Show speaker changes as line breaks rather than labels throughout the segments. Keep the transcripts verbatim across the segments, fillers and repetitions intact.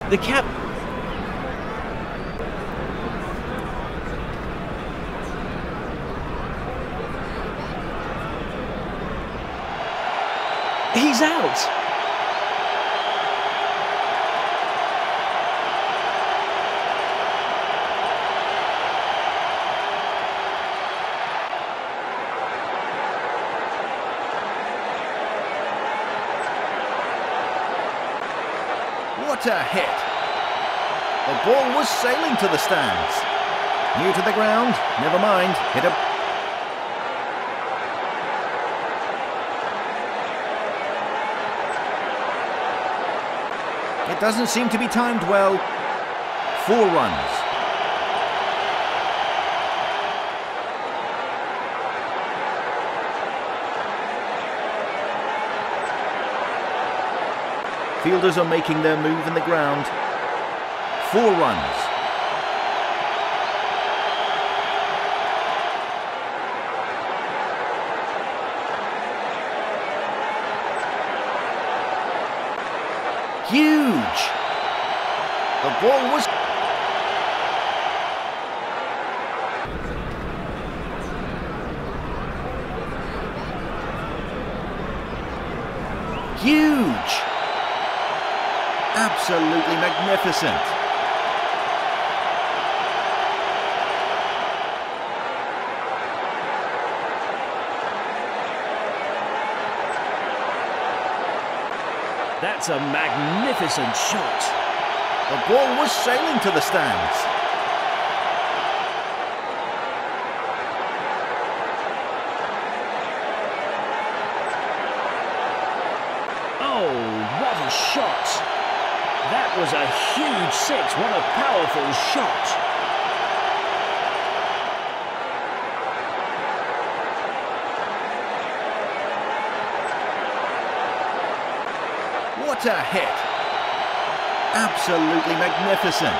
The cap... He's out!
What a hit! The ball was sailing to the stands. New to the ground, never mind, hit a... It doesn't seem to be timed well. Four runs. Fielders are making their move in the ground. Four runs. Huge! The ball was... Huge! Absolutely magnificent.
That's a magnificent shot.
The ball was sailing to the stands.
Oh, what a shot. That was a huge six. What a powerful shot.
What a hit! Absolutely magnificent.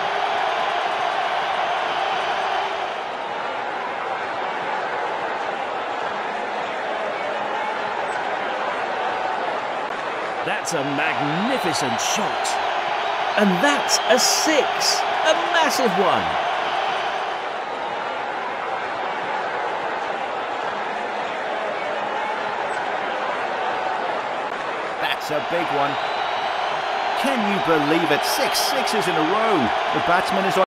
That's a magnificent shot. And that's a six. A massive one.
That's a big one. Can you believe it? Six sixes in a row. The batsman is on